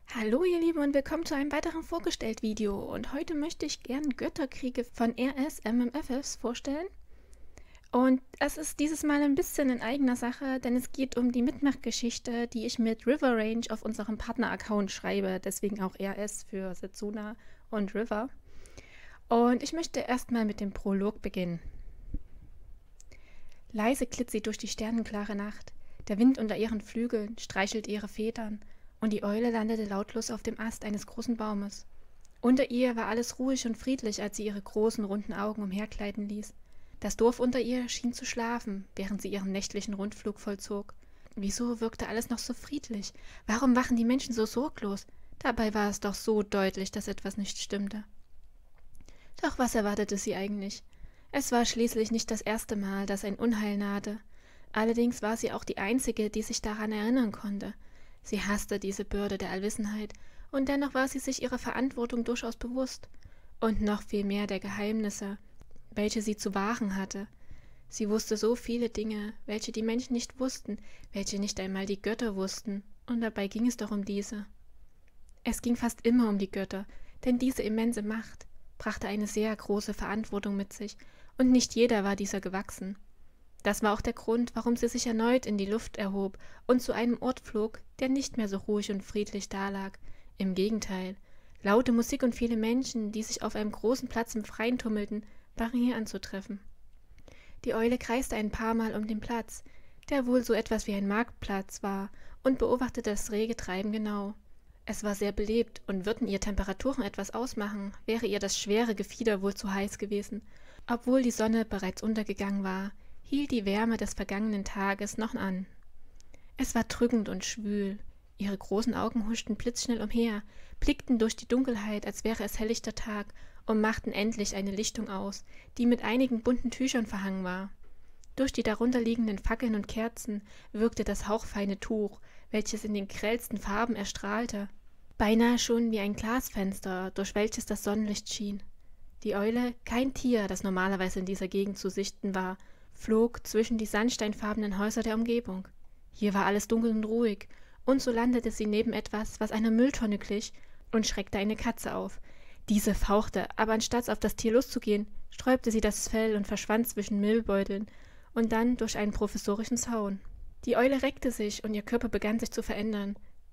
Hallo ihr Lieben und willkommen zu einem weiteren Vorgestellt-Video und heute möchte ich gern Götterkriege von RS MMFS vorstellen. Und es ist dieses Mal ein bisschen in eigener Sache, denn es geht um die Mitmachgeschichte, die ich mit River Range auf unserem Partner-Account schreibe, deswegen auch RS für Setsuna und River. Und ich möchte erstmal mit dem Prolog beginnen. Leise glitt sie durch die sternenklare Nacht, der Wind unter ihren Flügeln streichelt ihre Federn, und die Eule landete lautlos auf dem Ast eines großen Baumes. Unter ihr war alles ruhig und friedlich, als sie ihre großen, runden Augen umhergleiten ließ. Das Dorf unter ihr schien zu schlafen, während sie ihren nächtlichen Rundflug vollzog. Wieso wirkte alles noch so friedlich? Warum wachen die Menschen so sorglos? Dabei war es doch so deutlich, dass etwas nicht stimmte. Doch was erwartete sie eigentlich? Es war schließlich nicht das erste Mal, dass ein Unheil nahte. Allerdings war sie auch die Einzige, die sich daran erinnern konnte. Sie hasste diese Bürde der Allwissenheit, und dennoch war sie sich ihrer Verantwortung durchaus bewusst, und noch viel mehr der Geheimnisse, welche sie zu wahren hatte. Sie wusste so viele Dinge, welche die Menschen nicht wussten, welche nicht einmal die Götter wussten, und dabei ging es doch um diese. Es ging fast immer um die Götter, denn diese immense Macht brachte eine sehr große Verantwortung mit sich, und nicht jeder war dieser gewachsen. Das war auch der Grund, warum sie sich erneut in die Luft erhob und zu einem Ort flog, der nicht mehr so ruhig und friedlich dalag. Im Gegenteil, laute Musik und viele Menschen, die sich auf einem großen Platz im Freien tummelten, waren hier anzutreffen. Die Eule kreiste ein paar Mal um den Platz, der wohl so etwas wie ein Marktplatz war, und beobachtete das rege Treiben genau. Es war sehr belebt, und würden ihr Temperaturen etwas ausmachen, wäre ihr das schwere Gefieder wohl zu heiß gewesen. Obwohl die Sonne bereits untergegangen war, hielt die Wärme des vergangenen Tages noch an. Es war drückend und schwül. Ihre großen Augen huschten blitzschnell umher, blickten durch die Dunkelheit, als wäre es helllichter Tag, und machten endlich eine Lichtung aus, die mit einigen bunten Tüchern verhangen war. Durch die darunterliegenden Fackeln und Kerzen wirkte das hauchfeine Tuch, welches in den grellsten Farben erstrahlte, beinahe schon wie ein Glasfenster, durch welches das Sonnenlicht schien. Die Eule, kein Tier, das normalerweise in dieser Gegend zu sichten war, flog zwischen die sandsteinfarbenen Häuser der Umgebung. Hier war alles dunkel und ruhig, und so landete sie neben etwas, was einer Mülltonne glich, und schreckte eine Katze auf. Diese fauchte, aber anstatt auf das Tier loszugehen, sträubte sie das Fell und verschwand zwischen Müllbeuteln und dann durch einen provisorischen Zaun. Die Eule reckte sich, und ihr Körper begann sich zu verändern.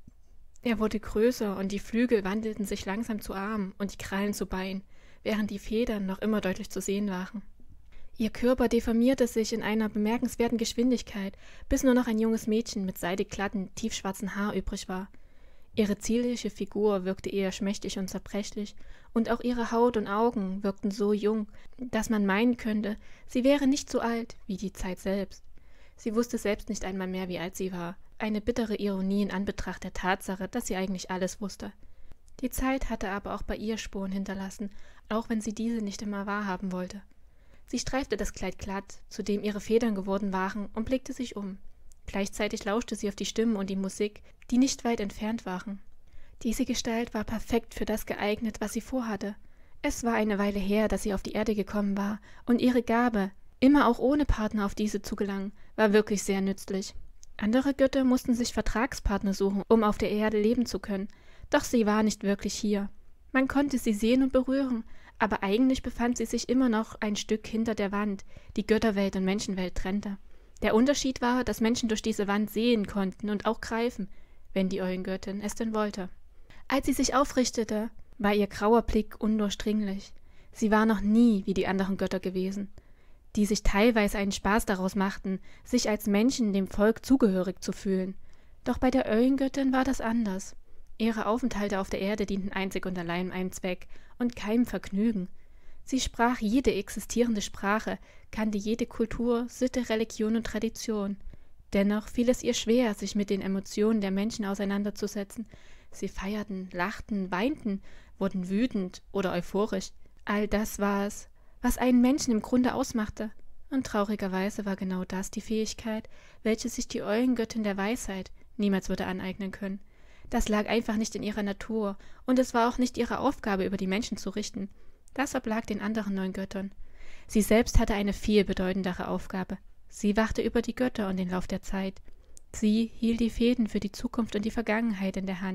Er wurde größer, und die Flügel wandelten sich langsam zu Armen und die Krallen zu Beinen, während die Federn noch immer deutlich zu sehen waren. Ihr Körper deformierte sich in einer bemerkenswerten Geschwindigkeit, bis nur noch ein junges Mädchen mit seidig glatten, tiefschwarzen Haar übrig war. Ihre zierliche Figur wirkte eher schmächtig und zerbrechlich, und auch ihre Haut und Augen wirkten so jung, dass man meinen könnte, sie wäre nicht so alt wie die Zeit selbst. Sie wusste selbst nicht einmal mehr, wie alt sie war, eine bittere Ironie in Anbetracht der Tatsache, dass sie eigentlich alles wusste. Die Zeit hatte aber auch bei ihr Spuren hinterlassen, auch wenn sie diese nicht immer wahrhaben wollte. Sie streifte das Kleid glatt, zu dem ihre Federn geworden waren, und blickte sich um. Gleichzeitig lauschte sie auf die Stimmen und die Musik, die nicht weit entfernt waren. Diese Gestalt war perfekt für das geeignet, was sie vorhatte. Es war eine Weile her, dass sie auf die Erde gekommen war, und ihre Gabe, immer auch ohne Partner auf diese zu gelangen, war wirklich sehr nützlich. Andere Götter mussten sich Vertragspartner suchen, um auf der Erde leben zu können, doch sie war nicht wirklich hier. Man konnte sie sehen und berühren, aber eigentlich befand sie sich immer noch ein Stück hinter der Wand, die Götterwelt und Menschenwelt trennte. Der Unterschied war, dass Menschen durch diese Wand sehen konnten und auch greifen, wenn die Eulengöttin es denn wollte. Als sie sich aufrichtete, war ihr grauer Blick undurchdringlich. Sie war noch nie wie die anderen Götter gewesen, die sich teilweise einen Spaß daraus machten, sich als Menschen dem Volk zugehörig zu fühlen. Doch bei der Eulengöttin war das anders. Ihre Aufenthalte auf der Erde dienten einzig und allein einem Zweck und keinem Vergnügen. Sie sprach jede existierende Sprache, kannte jede Kultur, Sitte, Religion und Tradition. Dennoch fiel es ihr schwer, sich mit den Emotionen der Menschen auseinanderzusetzen. Sie feierten, lachten, weinten, wurden wütend oder euphorisch. All das war es, was einen Menschen im Grunde ausmachte. Und traurigerweise war genau das die Fähigkeit, welche sich die Eulengöttin der Weisheit niemals würde aneignen können. Das lag einfach nicht in ihrer Natur, und es war auch nicht ihre Aufgabe, über die Menschen zu richten. Das oblag den anderen 9 Göttern. Sie selbst hatte eine viel bedeutendere Aufgabe. Sie wachte über die Götter und den Lauf der Zeit. Sie hielt die Fäden für die Zukunft und die Vergangenheit in der Hand,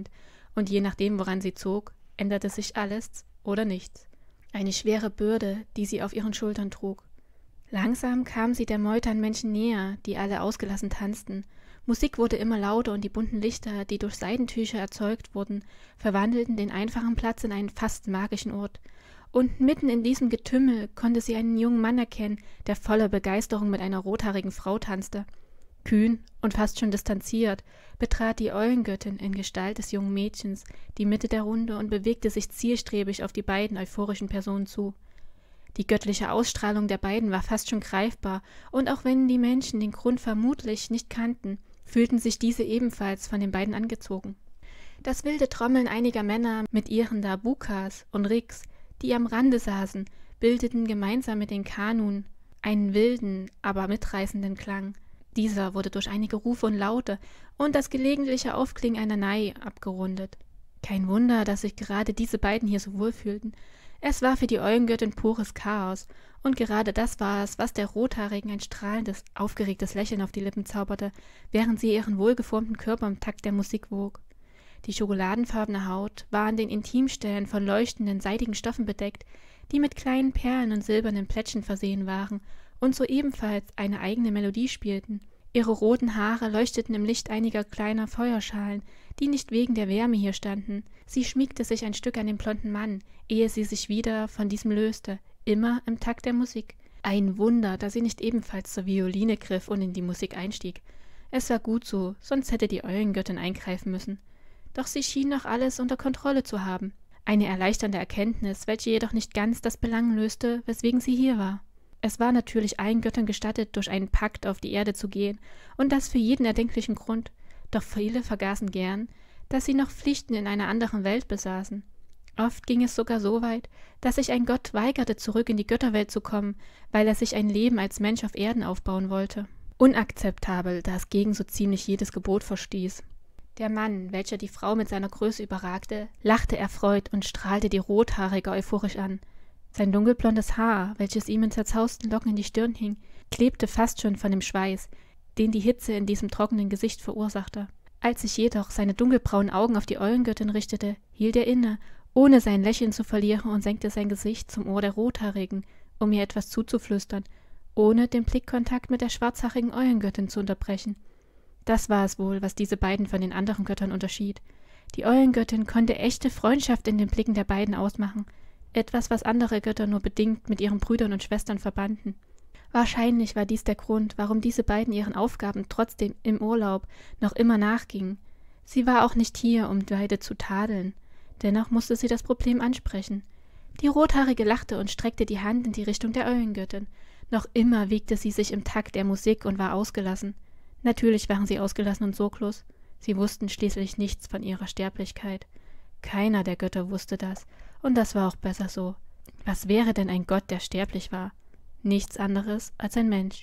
und je nachdem, woran sie zog, änderte sich alles oder nichts. Eine schwere Bürde, die sie auf ihren Schultern trug. Langsam kam sie der Meute an Menschen näher, die alle ausgelassen tanzten. Musik wurde immer lauter und die bunten Lichter, die durch Seidentücher erzeugt wurden, verwandelten den einfachen Platz in einen fast magischen Ort. Und mitten in diesem Getümmel konnte sie einen jungen Mann erkennen, der voller Begeisterung mit einer rothaarigen Frau tanzte. Kühn und fast schon distanziert betrat die Eulengöttin in Gestalt des jungen Mädchens die Mitte der Runde und bewegte sich zielstrebig auf die beiden euphorischen Personen zu. Die göttliche Ausstrahlung der beiden war fast schon greifbar, und auch wenn die Menschen den Grund vermutlich nicht kannten, fühlten sich diese ebenfalls von den beiden angezogen. Das wilde Trommeln einiger Männer mit ihren Dabukas und Rigs, die am Rande saßen, bildeten gemeinsam mit den Kanun einen wilden, aber mitreißenden Klang. Dieser wurde durch einige Rufe und Laute und das gelegentliche Aufklingen einer Nai abgerundet. Kein Wunder, dass sich gerade diese beiden hier so wohlfühlten. Es war für die Eulengöttin pures Chaos, und gerade das war es, was der Rothaarigen ein strahlendes, aufgeregtes Lächeln auf die Lippen zauberte, während sie ihren wohlgeformten Körper im Takt der Musik wog. Die schokoladenfarbene Haut war an den Intimstellen von leuchtenden, seidigen Stoffen bedeckt, die mit kleinen Perlen und silbernen Plättchen versehen waren und so ebenfalls eine eigene Melodie spielten. Ihre roten Haare leuchteten im Licht einiger kleiner Feuerschalen, die nicht wegen der Wärme hier standen. Sie schmiegte sich ein Stück an den blonden Mann, ehe sie sich wieder von diesem löste, immer im Takt der Musik. Ein Wunder, dass sie nicht ebenfalls zur Violine griff und in die Musik einstieg. Es war gut so, sonst hätte die Eulengöttin eingreifen müssen. Doch sie schien noch alles unter Kontrolle zu haben. Eine erleichternde Erkenntnis, welche jedoch nicht ganz das Belang löste, weswegen sie hier war. Es war natürlich allen Göttern gestattet, durch einen Pakt auf die Erde zu gehen, und das für jeden erdenklichen Grund. Doch viele vergaßen gern, dass sie noch Pflichten in einer anderen Welt besaßen. Oft ging es sogar so weit, dass sich ein Gott weigerte, zurück in die Götterwelt zu kommen, weil er sich ein Leben als Mensch auf Erden aufbauen wollte. Unakzeptabel, da es gegen so ziemlich jedes Gebot verstieß. Der Mann, welcher die Frau mit seiner Größe überragte, lachte erfreut und strahlte die Rothaarige euphorisch an. Sein dunkelblondes Haar, welches ihm in zerzausten Locken in die Stirn hing, klebte fast schon von dem Schweiß, den die Hitze in diesem trockenen Gesicht verursachte. Als sich jedoch seine dunkelbraunen Augen auf die Eulengöttin richtete, hielt er inne, ohne sein Lächeln zu verlieren, und senkte sein Gesicht zum Ohr der Rothaarigen, um ihr etwas zuzuflüstern, ohne den Blickkontakt mit der schwarzhaarigen Eulengöttin zu unterbrechen. Das war es wohl, was diese beiden von den anderen Göttern unterschied. Die Eulengöttin konnte echte Freundschaft in den Blicken der beiden ausmachen, etwas, was andere Götter nur bedingt mit ihren Brüdern und Schwestern verbanden. Wahrscheinlich war dies der Grund, warum diese beiden ihren Aufgaben trotzdem im Urlaub noch immer nachgingen. Sie war auch nicht hier, um beide zu tadeln. Dennoch musste sie das Problem ansprechen. Die Rothaarige lachte und streckte die Hand in die Richtung der Eulengöttin. Noch immer wiegte sie sich im Takt der Musik und war ausgelassen. Natürlich waren sie ausgelassen und sorglos. Sie wussten schließlich nichts von ihrer Sterblichkeit. Keiner der Götter wusste das, und das war auch besser so. Was wäre denn ein Gott, der sterblich war? Nichts anderes als ein Mensch.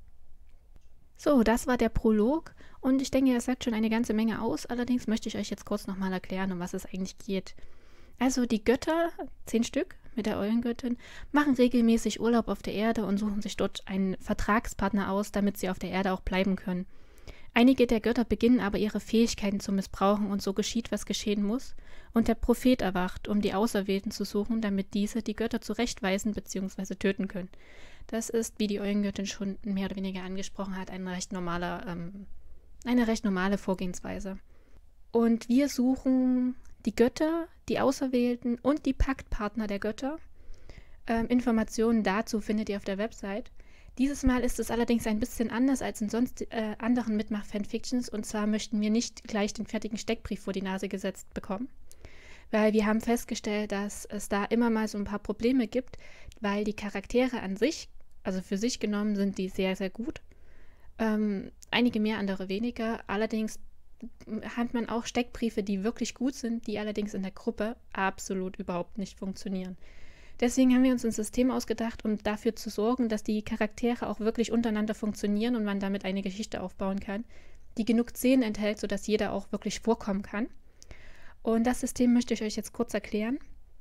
So, das war der Prolog, und ich denke, es sagt schon eine ganze Menge aus. Allerdings möchte ich euch jetzt kurz nochmal erklären, um was es eigentlich geht. Also die Götter, 10 Stück mit der Eulengöttin, machen regelmäßig Urlaub auf der Erde und suchen sich dort einen Vertragspartner aus, damit sie auf der Erde auch bleiben können. Einige der Götter beginnen aber ihre Fähigkeiten zu missbrauchen, und so geschieht, was geschehen muss, und der Prophet erwacht, um die Auserwählten zu suchen, damit diese die Götter zurechtweisen bzw. töten können. Das ist, wie die Eulengöttin schon mehr oder weniger angesprochen hat, eine recht normale Vorgehensweise. Und wir suchen die Götter, die Auserwählten und die Paktpartner der Götter. Informationen dazu findet ihr auf der Website. Dieses Mal ist es allerdings ein bisschen anders als in sonst anderen Mitmach-Fanfictions, und zwar möchten wir nicht gleich den fertigen Steckbrief vor die Nase gesetzt bekommen, weil wir haben festgestellt, dass es da immer mal so ein paar Probleme gibt, weil die Charaktere an sich, also für sich genommen, sind die sehr, sehr gut. Einige mehr, andere weniger. Allerdings hat man auch Steckbriefe, die wirklich gut sind, die allerdings in der Gruppe absolut überhaupt nicht funktionieren. Deswegen haben wir uns ein System ausgedacht, um dafür zu sorgen, dass die Charaktere auch wirklich untereinander funktionieren und man damit eine Geschichte aufbauen kann, die genug Szenen enthält, sodass jeder auch wirklich vorkommen kann. Und das System möchte ich euch jetzt kurz erklären.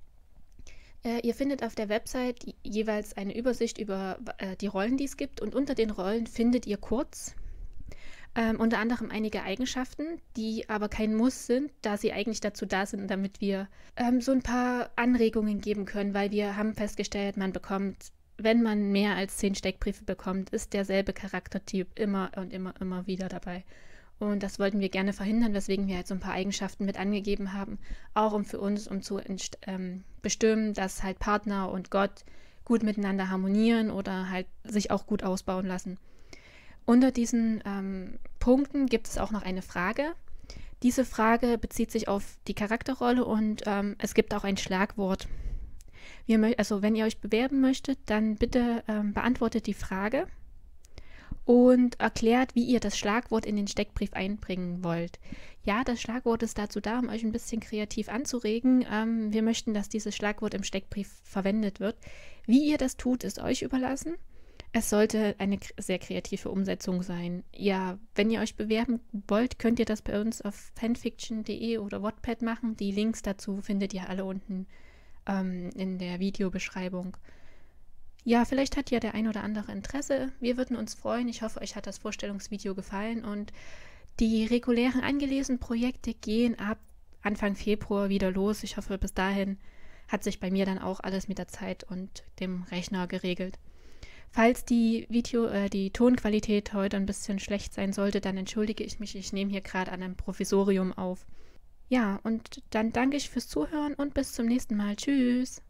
Ihr findet auf der Website jeweils eine Übersicht über die Rollen, die es gibt, und unter den Rollen findet ihr kurz Unter anderem einige Eigenschaften, die aber kein Muss sind, da sie eigentlich dazu da sind, damit wir so ein paar Anregungen geben können, weil wir haben festgestellt, man bekommt, wenn man mehr als 10 Steckbriefe bekommt, ist derselbe Charaktertyp immer und immer wieder dabei. Und das wollten wir gerne verhindern, weswegen wir halt so ein paar Eigenschaften mit angegeben haben, auch für uns, um zu bestimmen, dass halt Partner und Gott gut miteinander harmonieren oder halt sich auch gut ausbauen lassen. Unter diesen Punkten gibt es auch noch eine Frage. Diese Frage bezieht sich auf die Charakterrolle und es gibt auch ein Schlagwort. Also wenn ihr euch bewerben möchtet, dann bitte beantwortet die Frage und erklärt, wie ihr das Schlagwort in den Steckbrief einbringen wollt. Ja, das Schlagwort ist dazu da, um euch ein bisschen kreativ anzuregen. Wir möchten, dass dieses Schlagwort im Steckbrief verwendet wird. Wie ihr das tut, ist euch überlassen. Es sollte eine sehr kreative Umsetzung sein. Ja, wenn ihr euch bewerben wollt, könnt ihr das bei uns auf fanfiction.de oder Wattpad machen. Die Links dazu findet ihr alle unten in der Videobeschreibung. Ja, vielleicht hat ja der ein oder andere Interesse. Wir würden uns freuen. Ich hoffe, euch hat das Vorstellungsvideo gefallen und die regulären angelesenen Projekte gehen ab Anfang Februar wieder los. Ich hoffe, bis dahin hat sich bei mir dann auch alles mit der Zeit und dem Rechner geregelt. Falls die Tonqualität heute ein bisschen schlecht sein sollte, dann entschuldige ich mich. Ich nehme hier gerade an einem Provisorium auf. Ja, und dann danke ich fürs Zuhören und bis zum nächsten Mal. Tschüss.